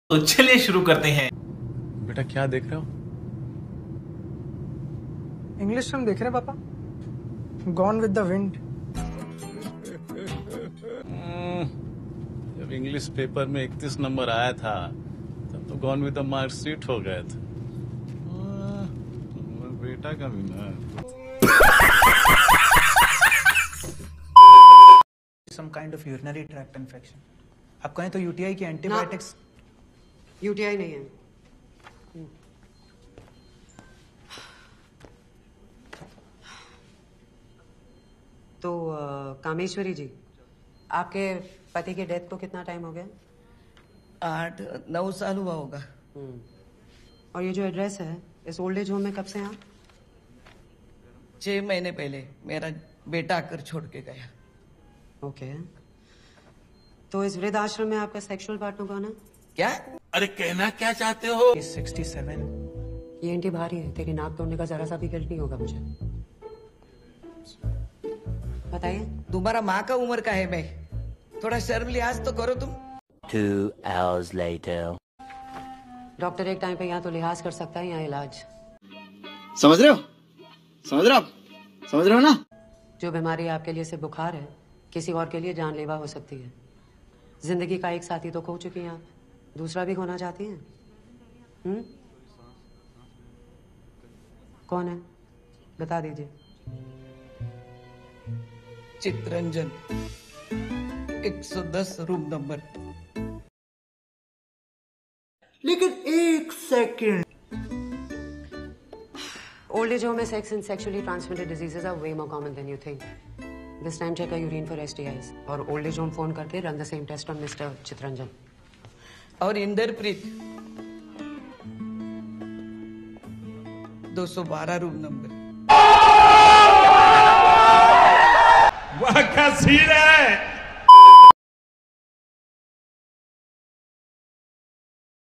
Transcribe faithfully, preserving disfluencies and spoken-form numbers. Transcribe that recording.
तो चलिए शुरू करते हैं। बेटा क्या देख रहे हो? इंग्लिश फिल्म देख रहे हैं पापा, गॉन विद द विंड। जब इंग्लिश पेपर में इकतीस नंबर आया था तब तो गॉन विद द मार्कशीट हो गए थे। बेटा का भी ना some kind of urinary tract infection. आप कहें तो यूटीआई की एंटीबायोटिक्स। यूटीआई नहीं है। तो uh, कामेश्वरी जी, आपके पति के डेथ को कितना टाइम हो गया? आठ नौ साल हुआ होगा। और ये जो एड्रेस है, इस ओल्ड एज होम में कब से हैं आप? छह महीने पहले मेरा बेटा आकर छोड़ के गया। ओके। तो इस वृद्ध आश्रम में आपका सेक्सुअल पार्टनर कौन है? क्या? अरे कहना क्या चाहते हो? Sixty seven. ये एंटी भारी है, तेरी नाक तोड़ने का जरा सा भी गिल्ट नहीं होगा मुझे। बताइए। तुम्हारा माँ का उम्र का है मैं, थोड़ा शर्म लिहाज तो करो तुम। Two hours later. डॉक्टर एक टाइम पे यहाँ तो लिहाज कर सकता है, यहाँ इलाज। समझ रहे हो? समझ रहे हो आप? समझ रहे हो ना? जो बीमारी आपके लिए सिर्फ बुखार है, किसी और के लिए जानलेवा हो सकती है। जिंदगी का एक साथी तो खो चुकी हैं आप, दूसरा भी खोना चाहती हैं? हम्म? कौन है? बता दीजिए। चित्रंजन, एक सौ दस रूम नंबर। लेकिन एक सेकंड। ओल्ड एज होम में sex and sexually transmitted diseases are way more common than you think. This time check a urine for STIs और ओल्ड एज होम फोन करके run the same test on mister Chitranjan. और इंदरप्रीत, दो सौ बारह room number.